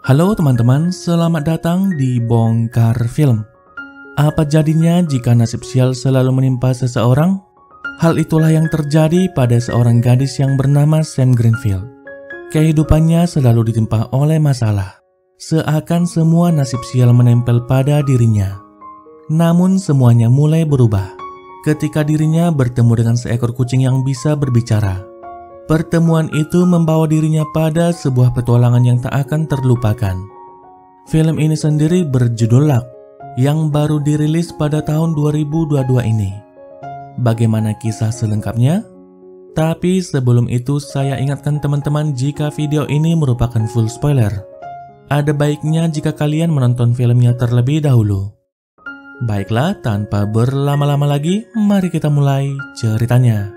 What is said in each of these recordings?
Halo teman-teman, selamat datang di Bongkar Film. Apa jadinya jika nasib sial selalu menimpa seseorang? Hal itulah yang terjadi pada seorang gadis yang bernama Sam Greenfield. Kehidupannya selalu ditimpa oleh masalah, seakan semua nasib sial menempel pada dirinya. Namun semuanya mulai berubah ketika dirinya bertemu dengan seekor kucing yang bisa berbicara. Pertemuan itu membawa dirinya pada sebuah petualangan yang tak akan terlupakan. Film ini sendiri berjudul Luck, yang baru dirilis pada tahun 2022 ini. Bagaimana kisah selengkapnya? Tapi sebelum itu saya ingatkan teman-teman jika video ini merupakan full spoiler. Ada baiknya jika kalian menonton filmnya terlebih dahulu. Baiklah, tanpa berlama-lama lagi, mari kita mulai ceritanya.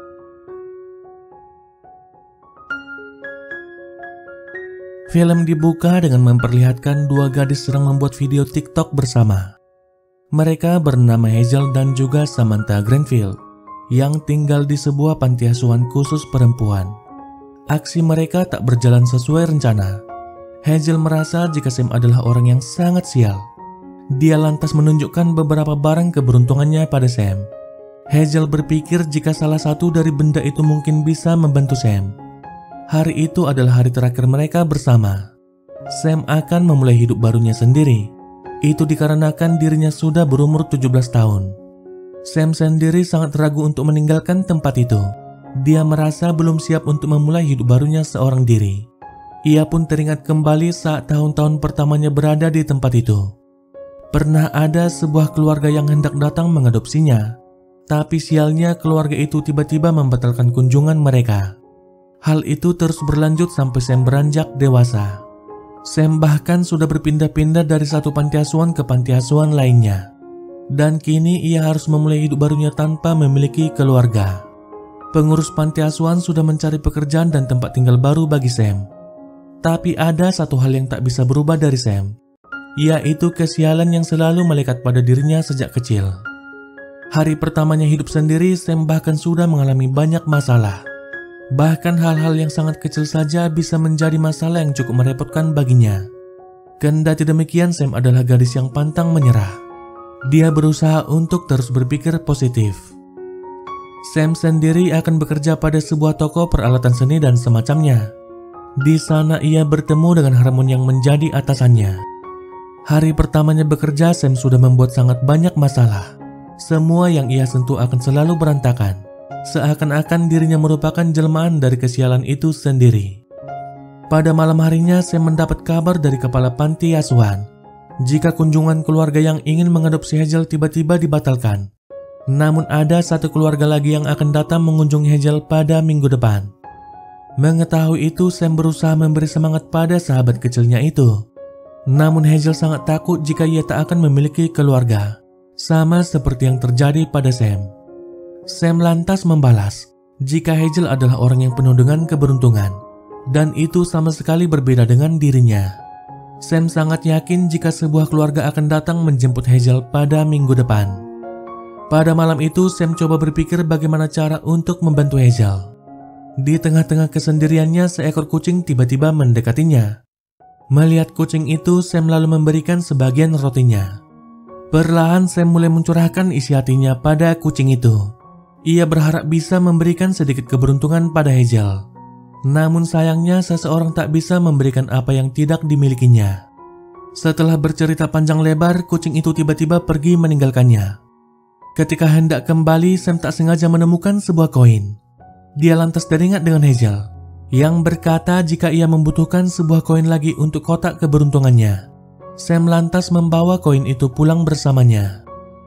Film dibuka dengan memperlihatkan dua gadis sedang membuat video TikTok bersama. Mereka bernama Hazel dan juga Samantha Greenfield, yang tinggal di sebuah panti asuhan khusus perempuan. Aksi mereka tak berjalan sesuai rencana. Hazel merasa jika Sam adalah orang yang sangat sial. Dia lantas menunjukkan beberapa barang keberuntungannya pada Sam. Hazel berpikir jika salah satu dari benda itu mungkin bisa membantu Sam. Hari itu adalah hari terakhir mereka bersama. Sam akan memulai hidup barunya sendiri. Itu dikarenakan dirinya sudah berumur 17 tahun. Sam sendiri sangat ragu untuk meninggalkan tempat itu. Dia merasa belum siap untuk memulai hidup barunya seorang diri. Ia pun teringat kembali saat tahun-tahun pertamanya berada di tempat itu. Pernah ada sebuah keluarga yang hendak datang mengadopsinya. Tapi sialnya keluarga itu tiba-tiba membatalkan kunjungan mereka. Hal itu terus berlanjut sampai Sam beranjak dewasa. Sam bahkan sudah berpindah-pindah dari satu panti asuhan ke panti asuhan lainnya. Dan kini ia harus memulai hidup barunya tanpa memiliki keluarga. Pengurus panti asuhan sudah mencari pekerjaan dan tempat tinggal baru bagi Sam. Tapi ada satu hal yang tak bisa berubah dari Sam, yaitu kesialan yang selalu melekat pada dirinya sejak kecil. Hari pertamanya hidup sendiri, Sam bahkan sudah mengalami banyak masalah. Bahkan hal-hal yang sangat kecil saja bisa menjadi masalah yang cukup merepotkan baginya. Kendati demikian, Sam adalah gadis yang pantang menyerah. Dia berusaha untuk terus berpikir positif. Sam sendiri akan bekerja pada sebuah toko peralatan seni dan semacamnya. Di sana ia bertemu dengan Harmon yang menjadi atasannya. Hari pertamanya bekerja, Sam sudah membuat sangat banyak masalah. Semua yang ia sentuh akan selalu berantakan. Seakan-akan dirinya merupakan jelmaan dari kesialan itu sendiri. Pada malam harinya, Sam mendapat kabar dari kepala panti asuhan jika kunjungan keluarga yang ingin mengadopsi Hazel tiba-tiba dibatalkan. Namun ada satu keluarga lagi yang akan datang mengunjungi Hazel pada minggu depan. Mengetahui itu, Sam berusaha memberi semangat pada sahabat kecilnya itu. Namun Hazel sangat takut jika ia tak akan memiliki keluarga, sama seperti yang terjadi pada Sam. Sam lantas membalas jika Hazel adalah orang yang penuh dengan keberuntungan, dan itu sama sekali berbeda dengan dirinya. Sam sangat yakin jika sebuah keluarga akan datang menjemput Hazel pada minggu depan. Pada malam itu, Sam coba berpikir bagaimana cara untuk membantu Hazel. Di tengah-tengah kesendiriannya, seekor kucing tiba-tiba mendekatinya. Melihat kucing itu, Sam lalu memberikan sebagian rotinya. Perlahan Sam mulai mencurahkan isi hatinya pada kucing itu. Ia berharap bisa memberikan sedikit keberuntungan pada Hazel. Namun sayangnya seseorang tak bisa memberikan apa yang tidak dimilikinya. Setelah bercerita panjang lebar, kucing itu tiba-tiba pergi meninggalkannya. Ketika hendak kembali, Sam tak sengaja menemukan sebuah koin. Dia lantas teringat dengan Hazel, yang berkata jika ia membutuhkan sebuah koin lagi untuk kotak keberuntungannya. Sam lantas membawa koin itu pulang bersamanya.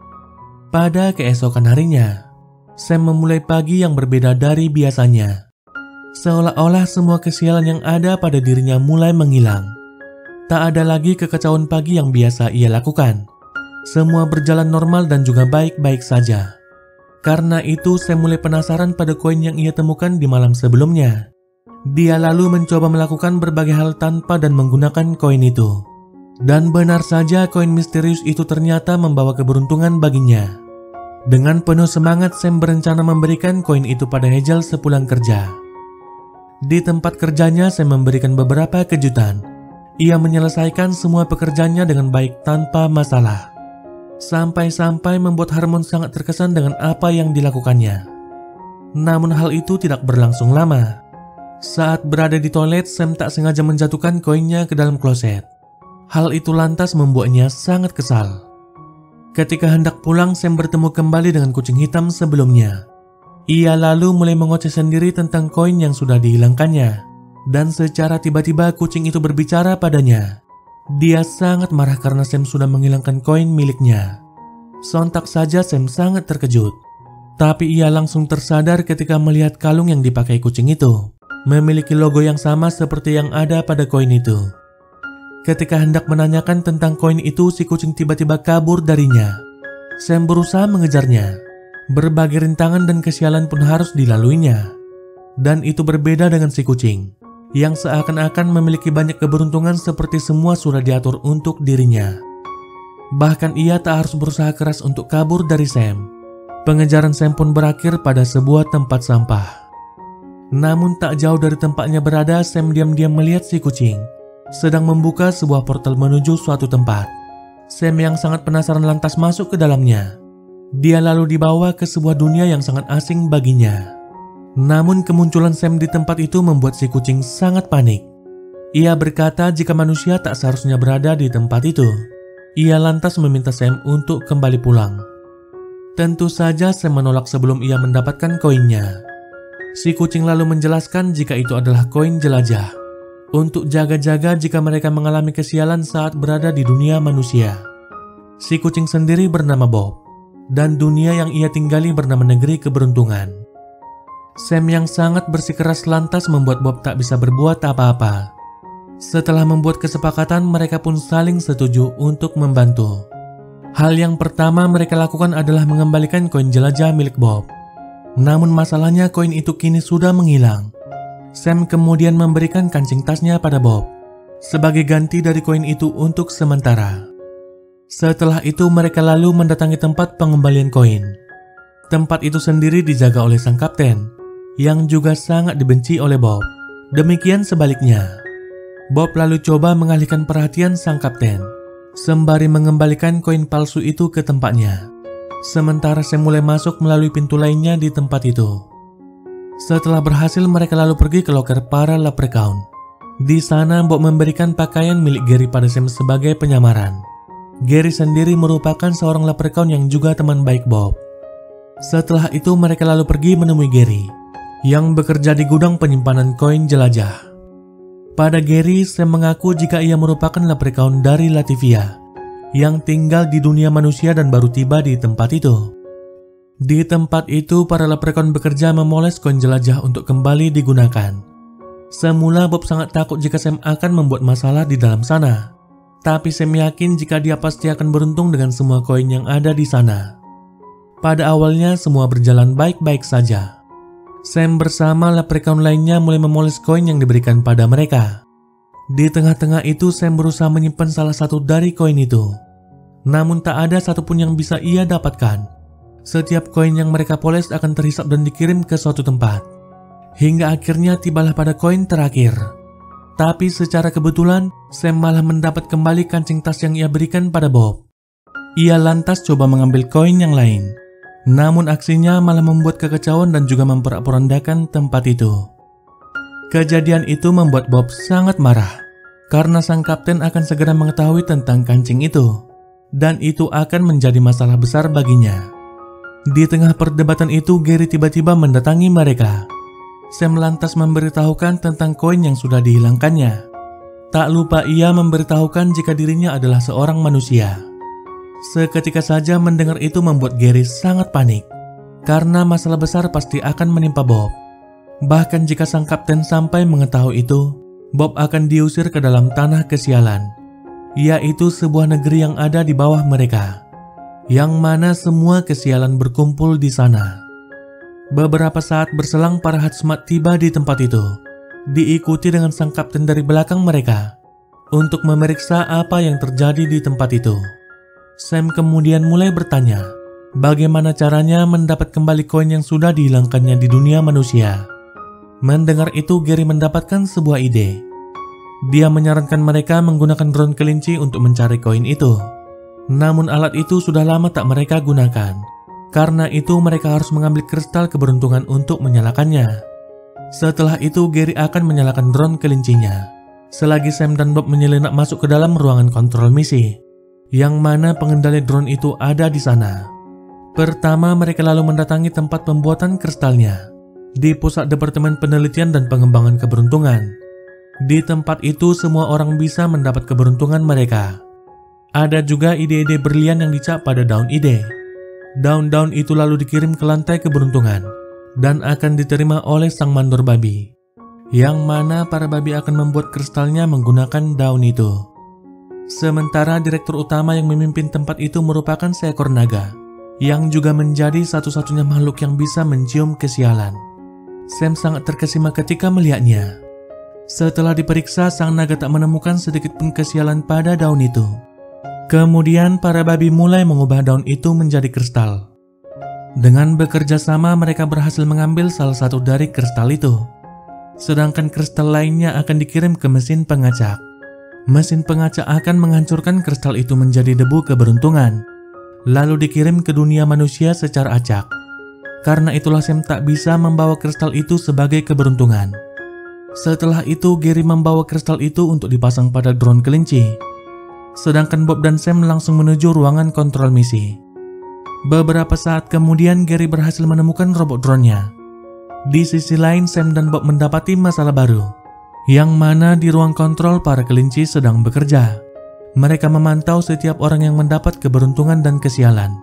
Pada keesokan harinya, Sam memulai pagi yang berbeda dari biasanya. Seolah-olah semua kesialan yang ada pada dirinya mulai menghilang. Tak ada lagi kekacauan pagi yang biasa ia lakukan. Semua berjalan normal dan juga baik-baik saja. Karena itu Sam mulai penasaran pada koin yang ia temukan di malam sebelumnya. Dia lalu mencoba melakukan berbagai hal tanpa dan menggunakan koin itu. Dan benar saja koin misterius itu ternyata membawa keberuntungan baginya. Dengan penuh semangat, Sam berencana memberikan koin itu pada Hazel sepulang kerja. Di tempat kerjanya, Sam memberikan beberapa kejutan. Ia menyelesaikan semua pekerjaannya dengan baik tanpa masalah. Sampai-sampai membuat Harmon sangat terkesan dengan apa yang dilakukannya. Namun hal itu tidak berlangsung lama. Saat berada di toilet, Sam tak sengaja menjatuhkan koinnya ke dalam kloset. Hal itu lantas membuatnya sangat kesal. Ketika hendak pulang, Sam bertemu kembali dengan kucing hitam sebelumnya. Ia lalu mulai mengoceh sendiri tentang koin yang sudah dihilangkannya. Dan secara tiba-tiba kucing itu berbicara padanya. Dia sangat marah karena Sam sudah menghilangkan koin miliknya. Sontak saja Sam sangat terkejut. Tapi ia langsung tersadar ketika melihat kalung yang dipakai kucing itu memiliki logo yang sama seperti yang ada pada koin itu. Ketika hendak menanyakan tentang koin itu, si kucing tiba-tiba kabur darinya. Sam berusaha mengejarnya. Berbagai rintangan dan kesialan pun harus dilaluinya. Dan itu berbeda dengan si kucing yang seakan-akan memiliki banyak keberuntungan seperti semua sudah diatur untuk dirinya. Bahkan ia tak harus berusaha keras untuk kabur dari Sam. Pengejaran Sam pun berakhir pada sebuah tempat sampah. Namun tak jauh dari tempatnya berada, Sam diam-diam melihat si kucing sedang membuka sebuah portal menuju suatu tempat. Sam yang sangat penasaran lantas masuk ke dalamnya. Dia lalu dibawa ke sebuah dunia yang sangat asing baginya. Namun kemunculan Sam di tempat itu membuat si kucing sangat panik. Ia berkata jika manusia tak seharusnya berada di tempat itu. Ia lantas meminta Sam untuk kembali pulang. Tentu saja Sam menolak sebelum ia mendapatkan koinnya. Si kucing lalu menjelaskan jika itu adalah koin jelajah untuk jaga-jaga jika mereka mengalami kesialan saat berada di dunia manusia. Si kucing sendiri bernama Bob, dan dunia yang ia tinggali bernama Negeri Keberuntungan. Sam yang sangat bersikeras lantas membuat Bob tak bisa berbuat apa-apa. Setelah membuat kesepakatan, mereka pun saling setuju untuk membantu. Hal yang pertama mereka lakukan adalah mengembalikan koin jelajah milik Bob. Namun masalahnya koin itu kini sudah menghilang. Sam kemudian memberikan kancing tasnya pada Bob sebagai ganti dari koin itu untuk sementara. Setelah itu mereka lalu mendatangi tempat pengembalian koin. Tempat itu sendiri dijaga oleh sang kapten yang juga sangat dibenci oleh Bob. Demikian sebaliknya. Bob lalu coba mengalihkan perhatian sang kapten sembari mengembalikan koin palsu itu ke tempatnya. Sementara Sam mulai masuk melalui pintu lainnya di tempat itu. Setelah berhasil, mereka lalu pergi ke loker para leprechaun. Di sana Bob memberikan pakaian milik Gary pada Sam sebagai penyamaran. Gary sendiri merupakan seorang leprechaun yang juga teman baik Bob. Setelah itu mereka lalu pergi menemui Gary yang bekerja di gudang penyimpanan koin jelajah. Pada Gary, Sam mengaku jika ia merupakan leprechaun dari Latvia yang tinggal di dunia manusia dan baru tiba di tempat itu. Di tempat itu, para leprechaun bekerja memoles koin jelajah untuk kembali digunakan. Semula Bob sangat takut jika Sam akan membuat masalah di dalam sana. Tapi Sam yakin jika dia pasti akan beruntung dengan semua koin yang ada di sana. Pada awalnya semua berjalan baik-baik saja. Sam bersama leprechaun lainnya mulai memoles koin yang diberikan pada mereka. Di tengah-tengah itu Sam berusaha menyimpan salah satu dari koin itu. Namun tak ada satupun yang bisa ia dapatkan. Setiap koin yang mereka poles akan terhisap dan dikirim ke suatu tempat. Hingga akhirnya tibalah pada koin terakhir. Tapi secara kebetulan Sam malah mendapat kembali kancing tas yang ia berikan pada Bob. Ia lantas coba mengambil koin yang lain. Namun aksinya malah membuat kekacauan dan juga memporak-porandakan tempat itu. Kejadian itu membuat Bob sangat marah karena sang kapten akan segera mengetahui tentang kancing itu, dan itu akan menjadi masalah besar baginya. Di tengah perdebatan itu, Gary tiba-tiba mendatangi mereka. Sam lantas memberitahukan tentang koin yang sudah dihilangkannya. Tak lupa ia memberitahukan jika dirinya adalah seorang manusia. Seketika saja mendengar itu membuat Gary sangat panik karena masalah besar pasti akan menimpa Bob. Bahkan jika sang kapten sampai mengetahui itu, Bob akan diusir ke dalam tanah kesialan, yaitu sebuah negeri yang ada di bawah mereka, yang mana semua kesialan berkumpul di sana. Beberapa saat berselang, para Hatsmat tiba di tempat itu, diikuti dengan sang kapten dari belakang mereka untuk memeriksa apa yang terjadi di tempat itu. Sam kemudian mulai bertanya, bagaimana caranya mendapat kembali koin yang sudah dihilangkannya di dunia manusia. Mendengar itu, Gary mendapatkan sebuah ide. Dia menyarankan mereka menggunakan drone kelinci untuk mencari koin itu. Namun alat itu sudah lama tak mereka gunakan. Karena itu mereka harus mengambil kristal keberuntungan untuk menyalakannya. Setelah itu Gary akan menyalakan drone kelincinya. Selagi Sam dan Bob menyelinap masuk ke dalam ruangan kontrol misi, yang mana pengendali drone itu ada di sana. Pertama mereka lalu mendatangi tempat pembuatan kristalnya di pusat Departemen Penelitian dan Pengembangan Keberuntungan. Di tempat itu semua orang bisa mendapat keberuntungan mereka. Ada juga ide-ide berlian yang dicap pada daun ide. Daun-daun itu lalu dikirim ke lantai keberuntungan dan akan diterima oleh sang mandor babi, yang mana para babi akan membuat kristalnya menggunakan daun itu. Sementara direktur utama yang memimpin tempat itu merupakan seekor naga, yang juga menjadi satu-satunya makhluk yang bisa mencium kesialan. Sam sangat terkesima ketika melihatnya. Setelah diperiksa, sang naga tak menemukan sedikit pun kesialan pada daun itu. Kemudian para babi mulai mengubah daun itu menjadi kristal. Dengan bekerja sama mereka berhasil mengambil salah satu dari kristal itu. Sedangkan kristal lainnya akan dikirim ke mesin pengacak. Mesin pengacak akan menghancurkan kristal itu menjadi debu keberuntungan, lalu dikirim ke dunia manusia secara acak. Karena itulah Sam tak bisa membawa kristal itu sebagai keberuntungan. Setelah itu Gary membawa kristal itu untuk dipasang pada drone kelinci. Sedangkan Bob dan Sam langsung menuju ruangan kontrol misi. Beberapa saat kemudian Gary berhasil menemukan robot drone-nya. Di sisi lain Sam dan Bob mendapati masalah baru, yang mana di ruang kontrol para kelinci sedang bekerja. Mereka memantau setiap orang yang mendapat keberuntungan dan kesialan.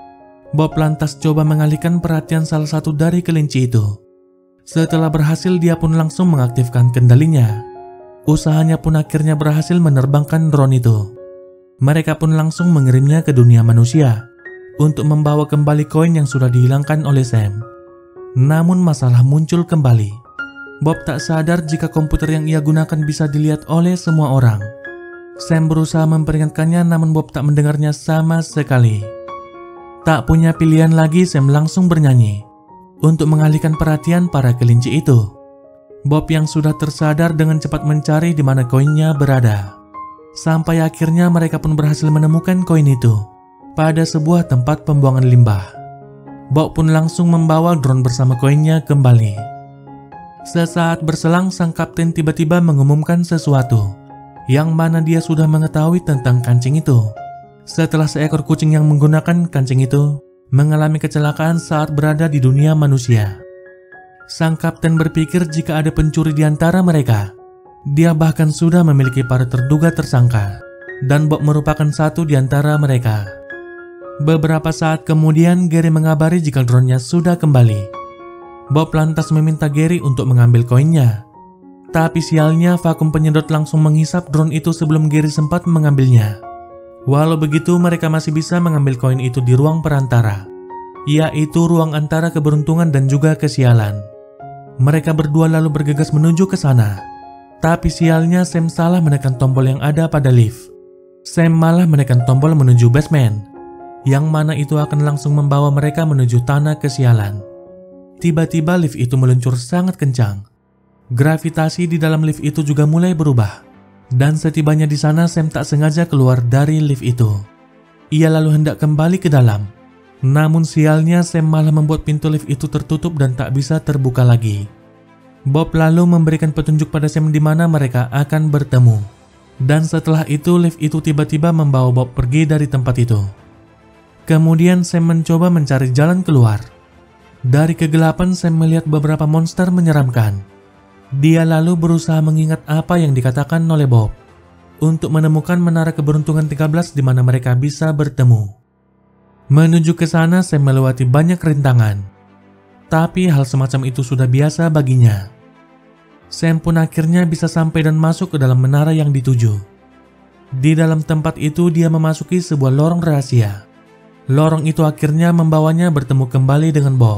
Bob lantas coba mengalihkan perhatian salah satu dari kelinci itu. Setelah berhasil dia pun langsung mengaktifkan kendalinya. Usahanya pun akhirnya berhasil menerbangkan drone itu. Mereka pun langsung mengirimnya ke dunia manusia untuk membawa kembali koin yang sudah dihilangkan oleh Sam. Namun masalah muncul kembali. Bob tak sadar jika komputer yang ia gunakan bisa dilihat oleh semua orang. Sam berusaha memperingatkannya namun Bob tak mendengarnya sama sekali. Tak punya pilihan lagi, Sam langsung bernyanyi untuk mengalihkan perhatian para kelinci itu. Bob yang sudah tersadar dengan cepat mencari di mana koinnya berada. Sampai akhirnya mereka pun berhasil menemukan koin itu pada sebuah tempat pembuangan limbah. Bob pun langsung membawa drone bersama koinnya kembali. Sesaat berselang sang kapten tiba-tiba mengumumkan sesuatu, yang mana dia sudah mengetahui tentang kancing itu. Setelah seekor kucing yang menggunakan kancing itu mengalami kecelakaan saat berada di dunia manusia. Sang kapten berpikir jika ada pencuri di antara mereka. Dia bahkan sudah memiliki para terduga tersangka, dan Bob merupakan satu di antara mereka. Beberapa saat kemudian Gary mengabari jika drone-nya sudah kembali. Bob lantas meminta Gary untuk mengambil koinnya. Tapi sialnya vakum penyedot langsung menghisap drone itu sebelum Gary sempat mengambilnya. Walau begitu mereka masih bisa mengambil koin itu di ruang perantara, yaitu ruang antara keberuntungan dan juga kesialan. Mereka berdua lalu bergegas menuju ke sana. Tapi sialnya Sam salah menekan tombol yang ada pada lift. Sam malah menekan tombol menuju basement, yang mana itu akan langsung membawa mereka menuju tanah kesialan. Tiba-tiba lift itu meluncur sangat kencang. Gravitasi di dalam lift itu juga mulai berubah. Dan setibanya di sana Sam tak sengaja keluar dari lift itu. Ia lalu hendak kembali ke dalam. Namun sialnya Sam malah membuat pintu lift itu tertutup dan tak bisa terbuka lagi. Bob lalu memberikan petunjuk pada Sam di mana mereka akan bertemu. Dan setelah itu lift itu tiba-tiba membawa Bob pergi dari tempat itu. Kemudian Sam mencoba mencari jalan keluar. Dari kegelapan Sam melihat beberapa monster menyeramkan. Dia lalu berusaha mengingat apa yang dikatakan oleh Bob untuk menemukan menara keberuntungan 13 di mana mereka bisa bertemu. Menuju ke sana Sam melewati banyak rintangan. Tapi hal semacam itu sudah biasa baginya. Sam pun akhirnya bisa sampai dan masuk ke dalam menara yang dituju. Di dalam tempat itu dia memasuki sebuah lorong rahasia. Lorong itu akhirnya membawanya bertemu kembali dengan Bob.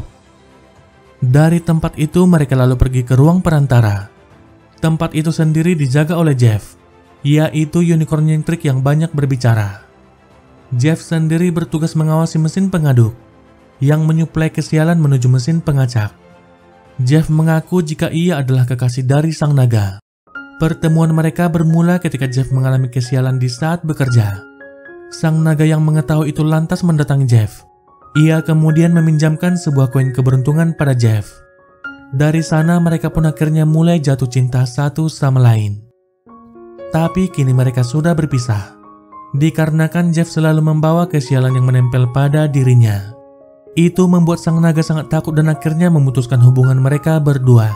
Dari tempat itu mereka lalu pergi ke ruang perantara. Tempat itu sendiri dijaga oleh Jeff, yaitu unicorn nyentrik yang banyak berbicara. Jeff sendiri bertugas mengawasi mesin pengaduk yang menyuplai kesialan menuju mesin pengacak. Jeff mengaku jika ia adalah kekasih dari sang naga. Pertemuan mereka bermula ketika Jeff mengalami kesialan di saat bekerja. Sang naga yang mengetahui itu lantas mendatangi Jeff. Ia kemudian meminjamkan sebuah koin keberuntungan pada Jeff. Dari sana mereka pun akhirnya mulai jatuh cinta satu sama lain. Tapi kini mereka sudah berpisah, dikarenakan Jeff selalu membawa kesialan yang menempel pada dirinya. Itu membuat sang naga sangat takut dan akhirnya memutuskan hubungan mereka berdua.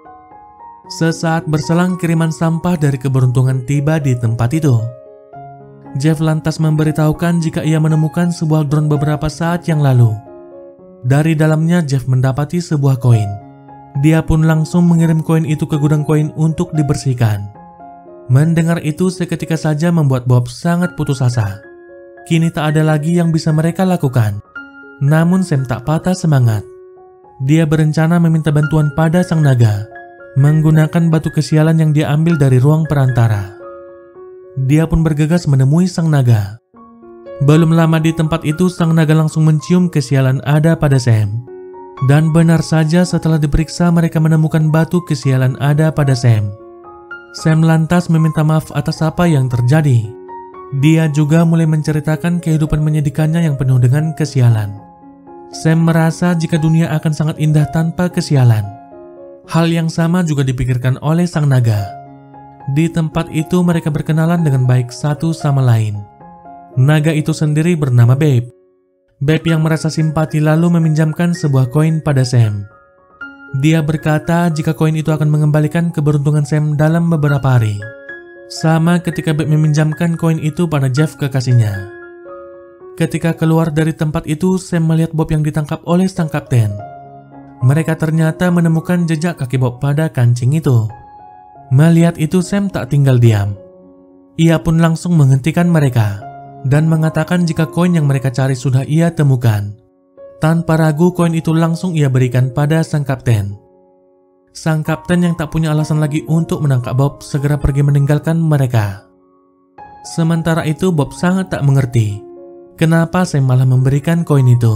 Sesaat berselang kiriman sampah dari keberuntungan tiba di tempat itu. Jeff lantas memberitahukan jika ia menemukan sebuah drone beberapa saat yang lalu. Dari dalamnya Jeff mendapati sebuah koin. Dia pun langsung mengirim koin itu ke gudang koin untuk dibersihkan. Mendengar itu seketika saja membuat Bob sangat putus asa. Kini tak ada lagi yang bisa mereka lakukan. Namun Sam tak patah semangat. Dia berencana meminta bantuan pada sang naga, menggunakan batu kesialan yang dia ambil dari ruang perantara. Dia pun bergegas menemui sang naga. Belum lama di tempat itu sang naga langsung mencium kesialan ada pada Sam. Dan benar saja setelah diperiksa mereka menemukan batu kesialan ada pada Sam. Sam lantas meminta maaf atas apa yang terjadi. Dia juga mulai menceritakan kehidupan menyedihkannya yang penuh dengan kesialan. Sam merasa jika dunia akan sangat indah tanpa kesialan. Hal yang sama juga dipikirkan oleh sang naga. Di tempat itu mereka berkenalan dengan baik satu sama lain. Naga itu sendiri bernama Babe. Babe yang merasa simpati lalu meminjamkan sebuah koin pada Sam. Dia berkata jika koin itu akan mengembalikan keberuntungan Sam dalam beberapa hari. Sama ketika Babe meminjamkan koin itu pada Jeff kekasihnya. Ketika keluar dari tempat itu, Sam melihat Bob yang ditangkap oleh sang kapten. Mereka ternyata menemukan jejak kaki Bob pada kancing itu. Melihat itu, Sam tak tinggal diam. Ia pun langsung menghentikan mereka dan mengatakan jika koin yang mereka cari sudah ia temukan. Tanpa ragu, koin itu langsung ia berikan pada sang kapten. Sang kapten yang tak punya alasan lagi untuk menangkap Bob segera pergi meninggalkan mereka. Sementara itu, Bob sangat tak mengerti kenapa Sam malah memberikan koin itu.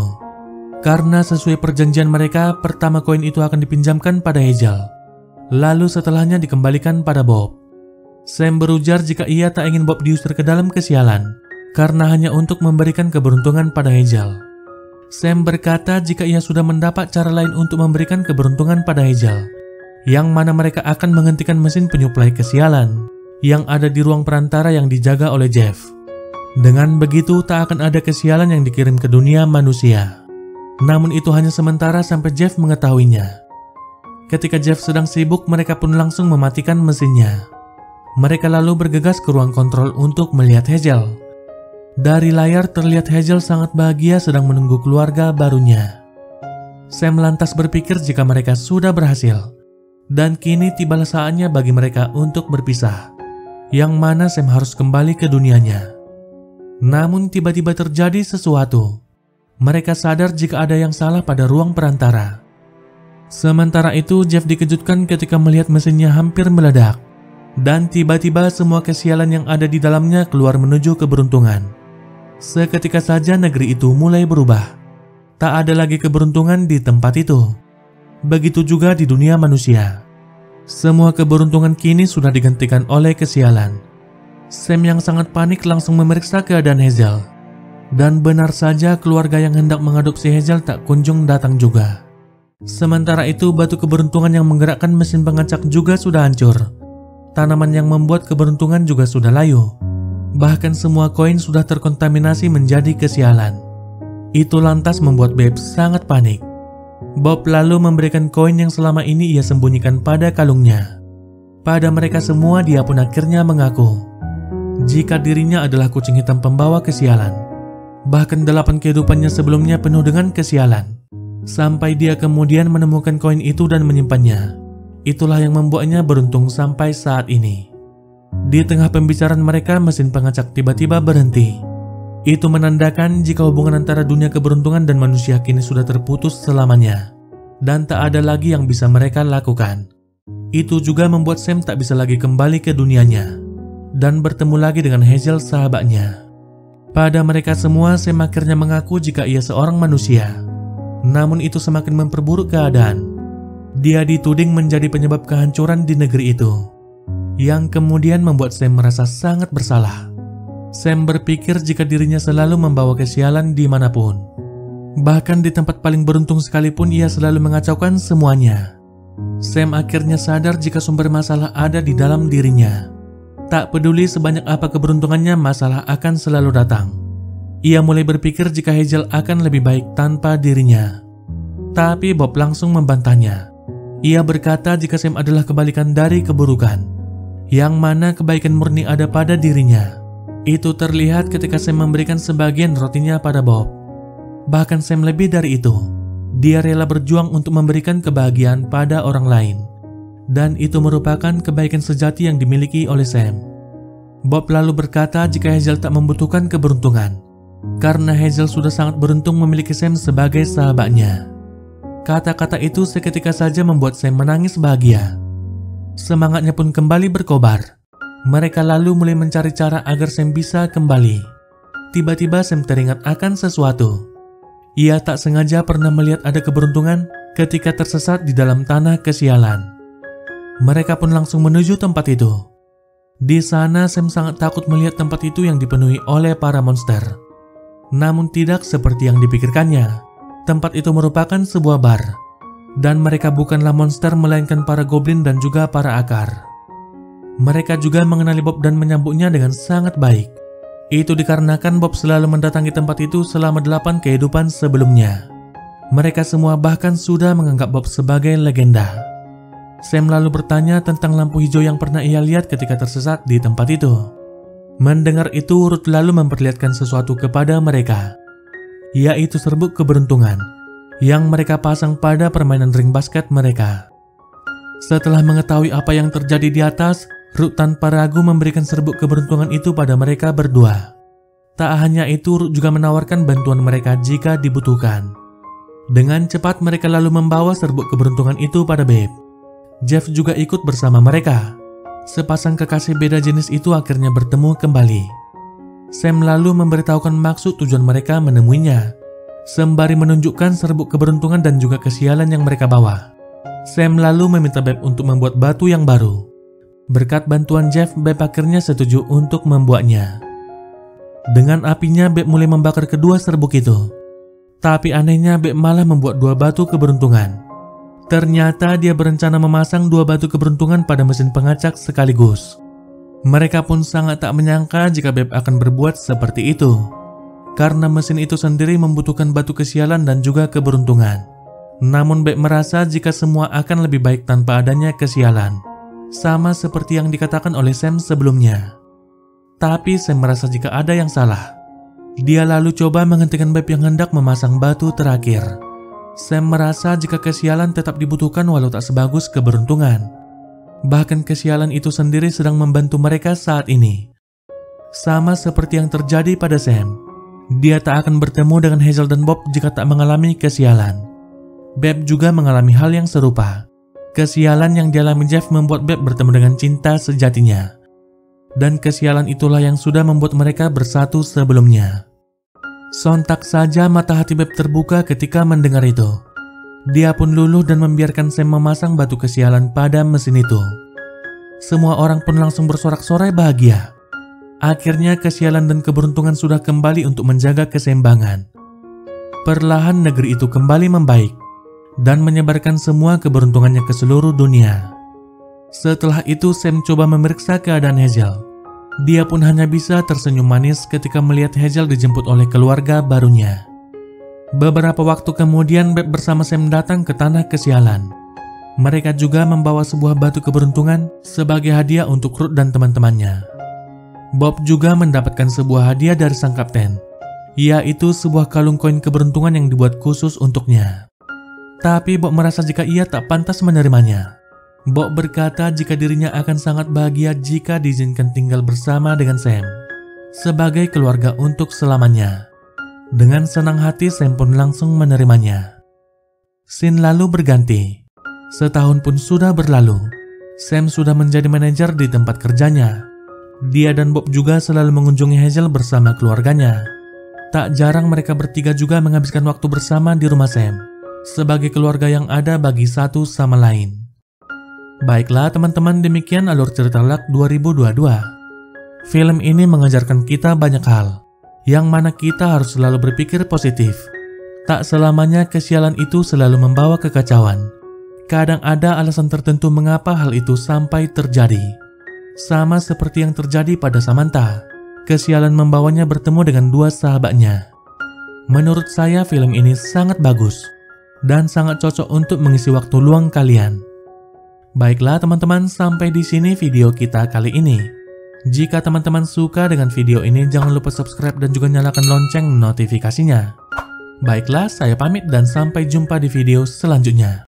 Karena sesuai perjanjian mereka, pertama koin itu akan dipinjamkan pada Hazel. Lalu setelahnya dikembalikan pada Bob. Sam berujar jika ia tak ingin Bob diusir ke dalam kesialan, karena hanya untuk memberikan keberuntungan pada Hazel. Sam berkata jika ia sudah mendapat cara lain untuk memberikan keberuntungan pada Hazel, yang mana mereka akan menghentikan mesin penyuplai kesialan yang ada di ruang perantara yang dijaga oleh Jeff. Dengan begitu tak akan ada kesialan yang dikirim ke dunia manusia. Namun itu hanya sementara sampai Jeff mengetahuinya. Ketika Jeff sedang sibuk, mereka pun langsung mematikan mesinnya. Mereka lalu bergegas ke ruang kontrol untuk melihat Hazel. Dari layar terlihat Hazel sangat bahagia sedang menunggu keluarga barunya. Sam lantas berpikir jika mereka sudah berhasil. Dan kini tibalah saatnya bagi mereka untuk berpisah. Yang mana Sam harus kembali ke dunianya. Namun tiba-tiba terjadi sesuatu. Mereka sadar jika ada yang salah pada ruang perantara. Sementara itu Jeff dikejutkan ketika melihat mesinnya hampir meledak. Dan tiba-tiba semua kesialan yang ada di dalamnya keluar menuju keberuntungan. Seketika saja negeri itu mulai berubah. Tak ada lagi keberuntungan di tempat itu. Begitu juga di dunia manusia. Semua keberuntungan kini sudah digantikan oleh kesialan. Sam yang sangat panik langsung memeriksa keadaan Hazel. Dan benar saja keluarga yang hendak mengadopsi Hazel tak kunjung datang juga. Sementara itu batu keberuntungan yang menggerakkan mesin pengacak juga sudah hancur. Tanaman yang membuat keberuntungan juga sudah layu. Bahkan semua koin sudah terkontaminasi menjadi kesialan. Itu lantas membuat Babe sangat panik. Bob lalu memberikan koin yang selama ini ia sembunyikan pada kalungnya. Pada mereka semua dia pun akhirnya mengaku jika dirinya adalah kucing hitam pembawa kesialan. Bahkan 8 kehidupannya sebelumnya penuh dengan kesialan. Sampai dia kemudian menemukan koin itu dan menyimpannya. Itulah yang membuatnya beruntung sampai saat ini. Di tengah pembicaraan mereka, mesin pengacak tiba-tiba berhenti. Itu menandakan jika hubungan antara dunia keberuntungan dan manusia kini sudah terputus selamanya. Dan tak ada lagi yang bisa mereka lakukan. Itu juga membuat Sam tak bisa lagi kembali ke dunianya dan bertemu lagi dengan Hazel sahabatnya. Pada mereka semua, Sam akhirnya mengaku jika ia seorang manusia. Namun itu semakin memperburuk keadaan. Dia dituding menjadi penyebab kehancuran di negeri itu. yang kemudian membuat Sam merasa sangat bersalah. Sam berpikir jika dirinya selalu membawa kesialan dimanapun. Bahkan di tempat paling beruntung sekalipun ia selalu mengacaukan semuanya. Sam akhirnya sadar jika sumber masalah ada di dalam dirinya. Tak peduli sebanyak apa keberuntungannya, masalah akan selalu datang. Ia mulai berpikir jika Hazel akan lebih baik tanpa dirinya. Tapi Bob langsung membantahnya. Ia berkata jika Sam adalah kebalikan dari keburukan, yang mana kebaikan murni ada pada dirinya. Itu terlihat ketika Sam memberikan sebagian rotinya pada Bob. Bahkan Sam lebih dari itu. Dia rela berjuang untuk memberikan kebahagiaan pada orang lain. Dan itu merupakan kebaikan sejati yang dimiliki oleh Sam. Bob lalu berkata jika Hazel tak membutuhkan keberuntungan, karena Hazel sudah sangat beruntung memiliki Sam sebagai sahabatnya. Kata-kata itu seketika saja membuat Sam menangis bahagia. Semangatnya pun kembali berkobar. Mereka lalu mulai mencari cara agar Sam bisa kembali. Tiba-tiba Sam teringat akan sesuatu. Ia tak sengaja pernah melihat ada keberuntungan ketika tersesat di dalam tanah kesialan. Mereka pun langsung menuju tempat itu. Di sana Sam sangat takut melihat tempat itu yang dipenuhi oleh para monster. Namun tidak seperti yang dipikirkannya. Tempat itu merupakan sebuah bar. Dan mereka bukanlah monster melainkan para goblin dan juga para akar. Mereka juga mengenali Bob dan menyambutnya dengan sangat baik. Itu dikarenakan Bob selalu mendatangi tempat itu selama 8 kehidupan sebelumnya. Mereka semua bahkan sudah menganggap Bob sebagai legenda. Sam lalu bertanya tentang lampu hijau yang pernah ia lihat ketika tersesat di tempat itu. Mendengar itu, Ruth lalu memperlihatkan sesuatu kepada mereka, yaitu serbuk keberuntungan yang mereka pasang pada permainan ring basket mereka. Setelah mengetahui apa yang terjadi di atas, Ruth tanpa ragu memberikan serbuk keberuntungan itu pada mereka berdua. Tak hanya itu, Ruth juga menawarkan bantuan mereka jika dibutuhkan. Dengan cepat mereka lalu membawa serbuk keberuntungan itu pada Babe. Jeff juga ikut bersama mereka. Sepasang kekasih beda jenis itu akhirnya bertemu kembali. Sam lalu memberitahukan maksud tujuan mereka menemuinya, sembari menunjukkan serbuk keberuntungan dan juga kesialan yang mereka bawa. Sam lalu meminta Babe untuk membuat batu yang baru. Berkat bantuan Jeff, Babe akhirnya setuju untuk membuatnya. Dengan apinya, Babe mulai membakar kedua serbuk itu. Tapi anehnya, Babe malah membuat 2 batu keberuntungan. Ternyata dia berencana memasang 2 batu keberuntungan pada mesin pengacak sekaligus. Mereka pun sangat tak menyangka jika Babe akan berbuat seperti itu. Karena mesin itu sendiri membutuhkan batu kesialan dan juga keberuntungan. Namun Babe merasa jika semua akan lebih baik tanpa adanya kesialan. Sama seperti yang dikatakan oleh Sam sebelumnya. Tapi Sam merasa jika ada yang salah. Dia lalu coba menghentikan Babe yang hendak memasang batu terakhir. Sam merasa jika kesialan tetap dibutuhkan walau tak sebagus keberuntungan. Bahkan kesialan itu sendiri sedang membantu mereka saat ini. Sama seperti yang terjadi pada Sam. Dia tak akan bertemu dengan Hazel dan Bob jika tak mengalami kesialan. Babe juga mengalami hal yang serupa. Kesialan yang dialami Jeff membuat Babe bertemu dengan cinta sejatinya. Dan kesialan itulah yang sudah membuat mereka bersatu sebelumnya. Sontak saja mata hati Babe terbuka ketika mendengar itu. Dia pun luluh dan membiarkan Sam memasang batu kesialan pada mesin itu. Semua orang pun langsung bersorak-sorai bahagia. Akhirnya kesialan dan keberuntungan sudah kembali untuk menjaga keseimbangan. Perlahan negeri itu kembali membaik dan menyebarkan semua keberuntungannya ke seluruh dunia. Setelah itu Sam coba memeriksa keadaan Hazel. Dia pun hanya bisa tersenyum manis ketika melihat Hazel dijemput oleh keluarga barunya. Beberapa waktu kemudian Babe bersama Sam datang ke tanah kesialan. Mereka juga membawa sebuah batu keberuntungan sebagai hadiah untuk Ruth dan teman-temannya. Bob juga mendapatkan sebuah hadiah dari sang kapten, yaitu sebuah kalung koin keberuntungan yang dibuat khusus untuknya. Tapi Bob merasa jika ia tak pantas menerimanya. Bob berkata jika dirinya akan sangat bahagia jika diizinkan tinggal bersama dengan Sam sebagai keluarga untuk selamanya. Dengan senang hati Sam pun langsung menerimanya. Scene lalu berganti. Setahun pun sudah berlalu. Sam sudah menjadi manajer di tempat kerjanya. Dia dan Bob juga selalu mengunjungi Hazel bersama keluarganya. Tak jarang mereka bertiga juga menghabiskan waktu bersama di rumah Sam sebagai keluarga yang ada bagi satu sama lain. Baiklah teman-teman, demikian alur cerita Luck 2022. Film ini mengajarkan kita banyak hal, yang mana kita harus selalu berpikir positif. Tak selamanya kesialan itu selalu membawa kekacauan. Kadang ada alasan tertentu mengapa hal itu sampai terjadi. Sama seperti yang terjadi pada Samantha, kesialan membawanya bertemu dengan dua sahabatnya. Menurut saya film ini sangat bagus dan sangat cocok untuk mengisi waktu luang kalian. Baiklah teman-teman, sampai di sini video kita kali ini. Jika teman-teman suka dengan video ini, jangan lupa subscribe dan juga nyalakan lonceng notifikasinya. Baiklah, saya pamit dan sampai jumpa di video selanjutnya.